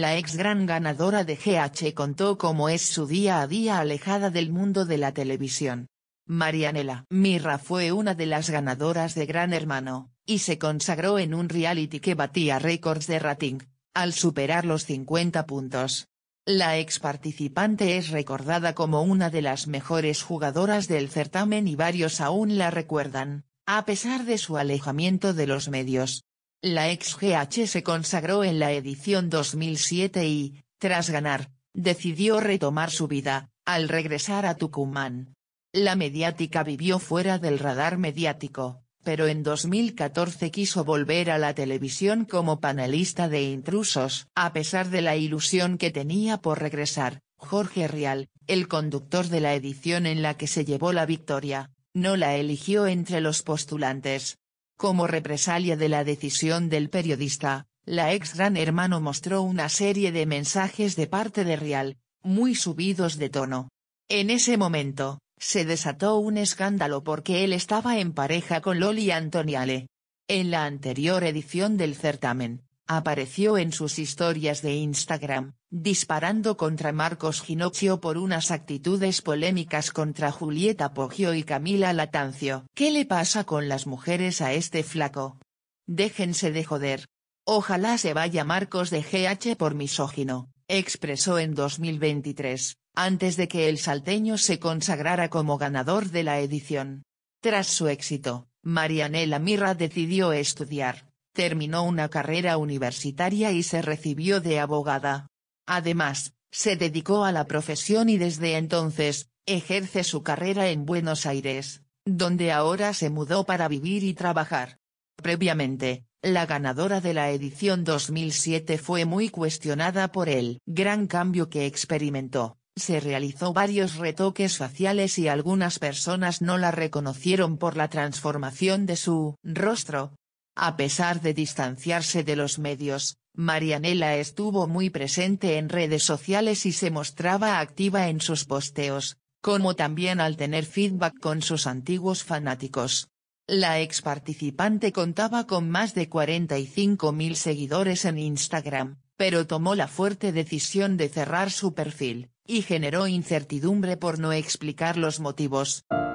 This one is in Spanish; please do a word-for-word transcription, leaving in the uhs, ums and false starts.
La ex gran ganadora de G H contó cómo es su día a día alejada del mundo de la televisión. Marianela Mirra fue una de las ganadoras de Gran Hermano, y se consagró en un reality que batía récords de rating, al superar los cincuenta puntos. La ex participante es recordada como una de las mejores jugadoras del certamen y varios aún la recuerdan, a pesar de su alejamiento de los medios. La ex G H se consagró en la edición dos mil siete y, tras ganar, decidió retomar su vida, al regresar a Tucumán. La mediática vivió fuera del radar mediático, pero en dos mil catorce quiso volver a la televisión como panelista de Intrusos. A pesar de la ilusión que tenía por regresar, Jorge Rial, el conductor de la edición en la que se llevó la victoria, no la eligió entre los postulantes. Como represalia de la decisión del periodista, la ex Gran Hermano mostró una serie de mensajes de parte de Rial, muy subidos de tono. En ese momento, se desató un escándalo porque él estaba en pareja con Loli Antoniale. En la anterior edición del certamen, apareció en sus historias de Instagram, disparando contra Marcos Ginocchio por unas actitudes polémicas contra Julieta Poggio y Camila Latancio. ¿Qué le pasa con las mujeres a este flaco? Déjense de joder. Ojalá se vaya Marcos de G H por misógino, expresó en dos mil veintitrés, antes de que el salteño se consagrara como ganador de la edición. Tras su éxito, Marianela Mirra decidió estudiar, terminó una carrera universitaria y se recibió de abogada. Además, se dedicó a la profesión y desde entonces, ejerce su carrera en Buenos Aires, donde ahora se mudó para vivir y trabajar. Previamente, la ganadora de la edición dos mil siete fue muy cuestionada por el gran cambio que experimentó. Se realizó varios retoques faciales y algunas personas no la reconocieron por la transformación de su rostro. A pesar de distanciarse de los medios, Marianela estuvo muy presente en redes sociales y se mostraba activa en sus posteos, como también al tener feedback con sus antiguos fanáticos. La ex participante contaba con más de cuarenta y cinco mil seguidores en Instagram, pero tomó la fuerte decisión de cerrar su perfil, y generó incertidumbre por no explicar los motivos.